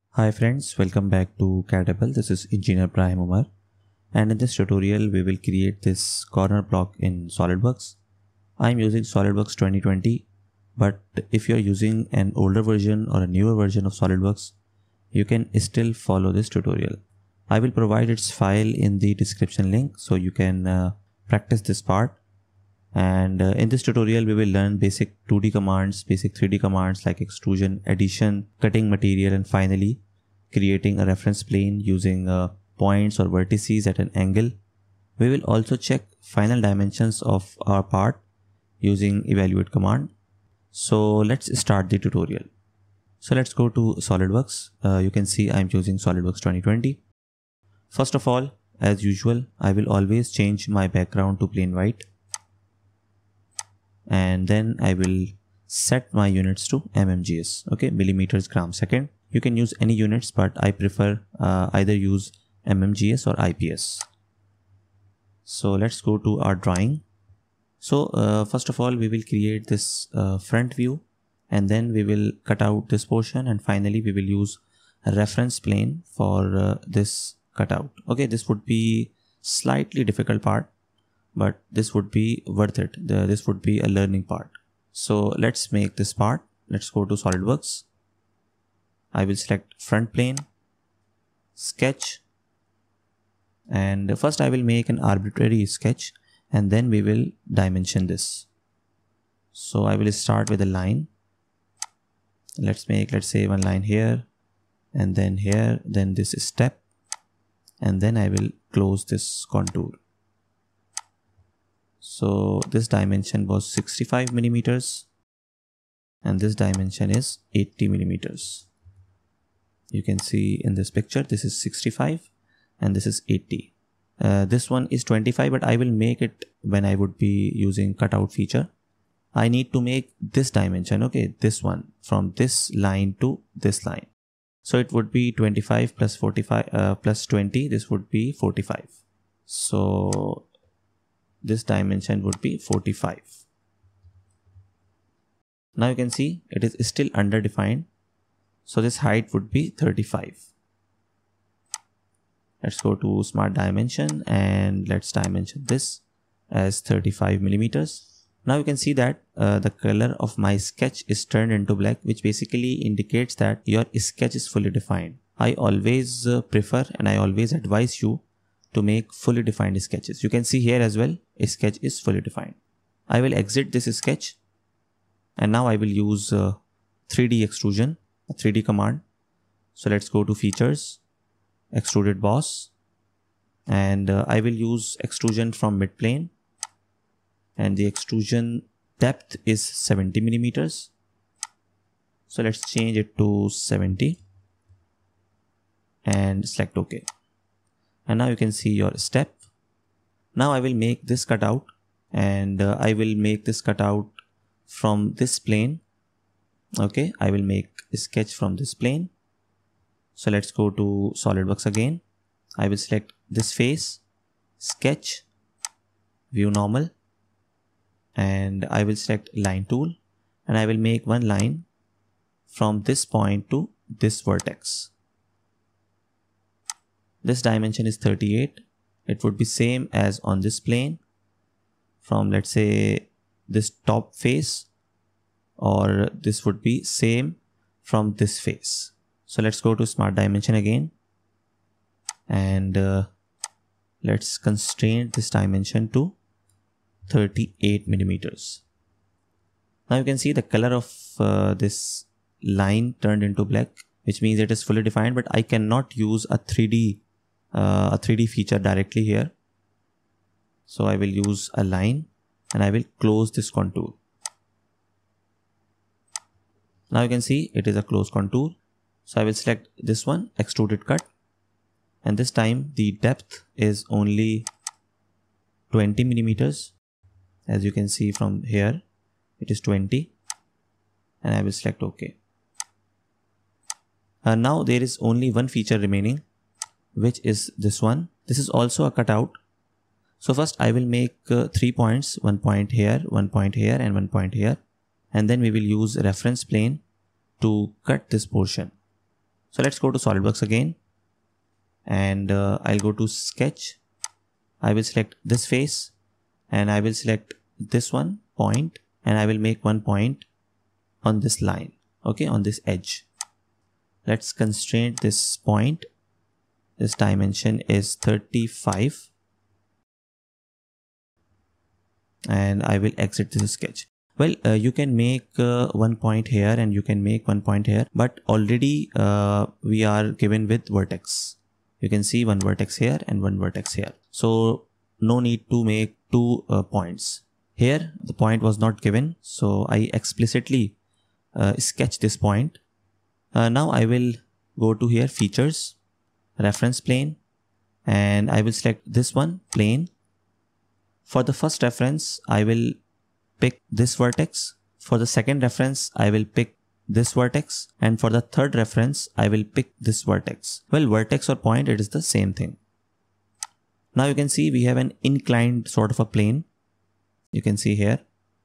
Hi friends, welcome back to CADable. This is Engineer Ibrahim Omer, and in this tutorial we will create this corner block in Solidworks. I am using Solidworks 2020, but if you are using an older version or a newer version of Solidworks, you can still follow this tutorial. I will provide its file in the description link so you can practice this part. And in this tutorial we will learn basic 2D commands, basic 3D commands like extrusion, addition, cutting material, and finally creating a reference plane using points or vertices at an angle. We will also check final dimensions of our part using evaluate command. So let's start the tutorial. So let's go to SolidWorks. You can see I'm using SolidWorks 2020. First of all, as usual, I will always change my background to plain white. And then I will set my units to mmgs, okay, millimeters gram second. You can use any units, but I prefer either use mmgs or IPS. So let's go to our drawing. So first of all, we will create this front view, and then we will cut out this portion, and finally we will use a reference plane for this cutout. Okay, this would be slightly difficult part, but this would be worth it. This would be a learning part. So let's make this part. Let's go to SolidWorks. I will select front plane, sketch, and first I will make an arbitrary sketch, and then we will dimension this. So I will start with a line. Let's say one line here, and then here, then this step, and then I will close this contour. So this dimension was 65 millimeters and this dimension is 80 millimeters. You can see in this picture, this is 65 and this is 80. This one is 25, but I will make it when I would be using cutout feature. I need to make this dimension, okay, this one from this line to this line. So it would be 25 plus 45 plus 20. This would be 45. So this dimension would be 45. Now you can see it is still underdefined. So this height would be 35. Let's go to smart dimension and let's dimension this as 35 millimeters. Now you can see that the color of my sketch is turned into black, which basically indicates that your sketch is fully defined. I always prefer and I always advise you to make fully defined sketches. You can see here as well, a sketch is fully defined. I will exit this sketch and now I will use 3D extrusion, a 3D command. So let's go to features, extruded boss, and I will use extrusion from mid plane, and the extrusion depth is 70 millimeters. So let's change it to 70 and select OK. And now you can see your step. Now I will make this cutout, and I will make this cutout from this plane. Okay, I will make a sketch from this plane. So let's go to SolidWorks again. I will select this face, sketch, view normal, and I will select line tool, and I will make one line from this point to this vertex. This dimension is 38. It would be same as on this plane from, let's say, this top face, or this would be same from this face. So let's go to smart dimension again, and let's constrain this dimension to 38 millimeters. Now you can see the color of this line turned into black, which means it is fully defined, but I cannot use a 3D feature directly here. So I will use a line and I will close this contour. Now you can see it is a closed contour. So I will select this one, extruded cut, and this time the depth is only 20 millimeters. As you can see from here, it is 20, and I will select OK. Now there is only one feature remaining, which is this one. This is also a cutout. So first I will make 3 points, 1 point here, 1 point here, and 1 point here. And then we will use reference plane to cut this portion. So let's go to SolidWorks again, and I'll go to sketch. I will select this face, and I will select this one point, and I will make one point on this line, okay, on this edge. Let's constrain this point. This dimension is 35, and I will exit this sketch. Well, you can make one point here and you can make one point here, but already we are given with vertex. You can see one vertex here and one vertex here. So no need to make two points. Here the point was not given, so I explicitly sketch this point. Now I will go to here, features, reference plane, and I will select this one, plane. For the first reference, I will pick this vertex. For the second reference, I will pick this vertex. And for the third reference, I will pick this vertex. Well, vertex or point, it is the same thing. Now you can see we have an inclined sort of a plane. You can see here.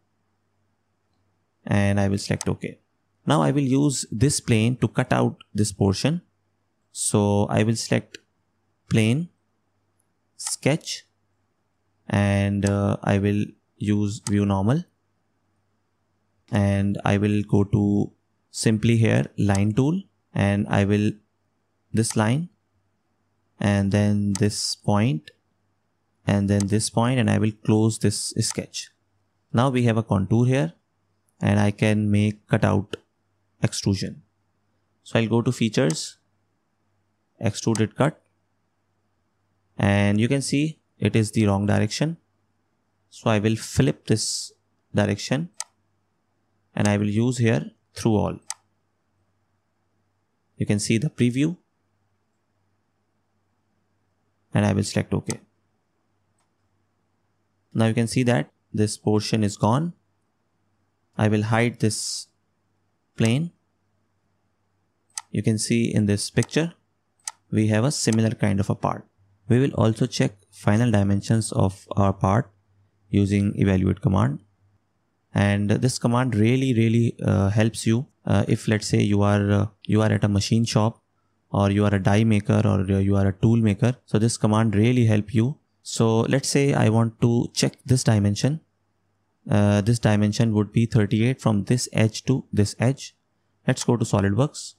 And I will select OK. Now I will use this plane to cut out this portion. So I will select plane, sketch, and I will use view normal, and I will go to simply here line tool, and I will this line, and then this point, and then this point, and I will close this sketch. Now we have a contour here, and I can make cutout extrusion. So I'll go to features, extruded cut, and you can see it is the wrong direction. So I will flip this direction, and I will use here through all. You can see the preview, and I will select OK. Now you can see that this portion is gone. I will hide this plane. You can see in this picture, we have a similar kind of a part. We will also check final dimensions of our part using evaluate command, and this command really helps you if let's say you are at a machine shop, or you are a die maker, or you are a tool maker. So this command really help you. So let's say I want to check this dimension. This dimension would be 38 from this edge to this edge. Let's go to SolidWorks.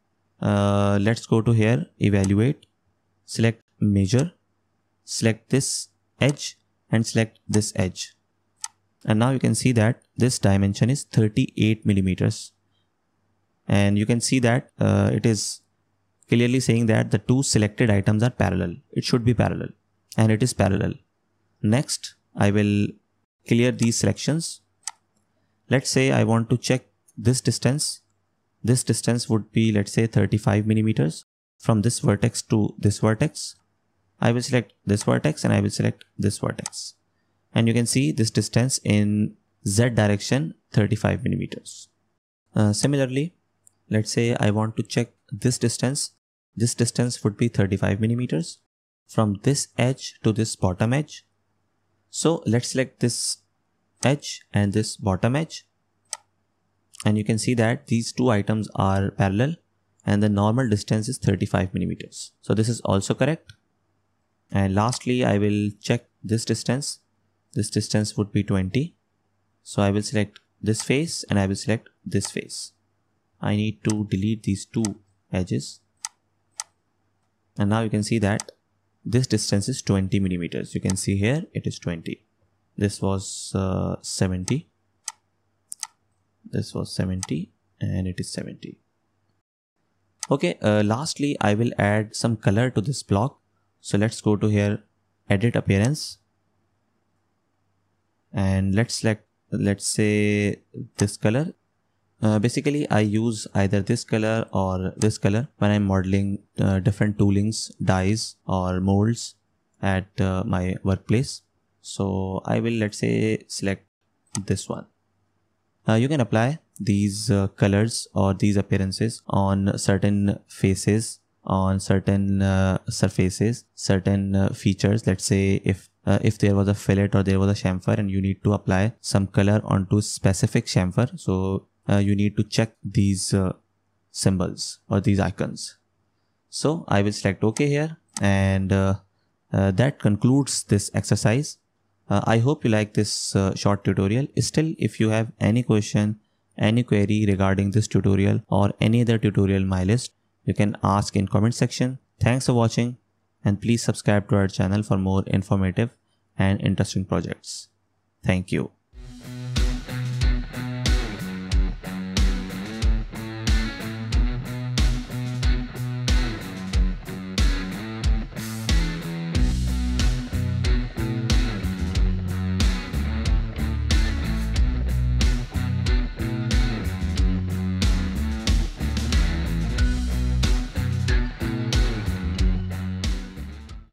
Let's go to here, evaluate, select measure, select this edge, and select this edge. And now you can see that this dimension is 38 millimeters. And you can see that it is clearly saying that the two selected items are parallel. It should be parallel, and it is parallel. Next, I will clear these selections. Let's say I want to check this distance. This distance would be, let's say, 35 millimeters from this vertex to this vertex. I will select this vertex, and I will select this vertex. And you can see this distance in Z direction, 35 millimeters. Similarly, let's say I want to check this distance. This distance would be 35 millimeters from this edge to this bottom edge. So let's select this edge and this bottom edge. And you can see that these two items are parallel, and the normal distance is 35 millimeters. So this is also correct. And lastly, I will check this distance. This distance would be 20. So I will select this face, and I will select this face. I need to delete these two edges. And now you can see that this distance is 20 millimeters. You can see here it is 20. This was 70. This was 70, and it is 70. Okay, lastly, I will add some color to this block. So let's go to here, edit appearance, and let's select, let's say, this color. Basically, I use either this color or this color when I'm modeling different toolings, dies, or molds at my workplace. So I will, let's say, select this one. You can apply these colors or these appearances on certain faces, on certain surfaces, certain features. Let's say if there was a fillet or there was a chamfer, and you need to apply some color onto specific chamfer. So you need to check these symbols or these icons. So I will select OK here, and that concludes this exercise. I hope you like this short tutorial. Still, if you have any question, any query regarding this tutorial or any other tutorial in my list, you can ask in comment section. Thanks for watching, and please subscribe to our channel for more informative and interesting projects. Thank you.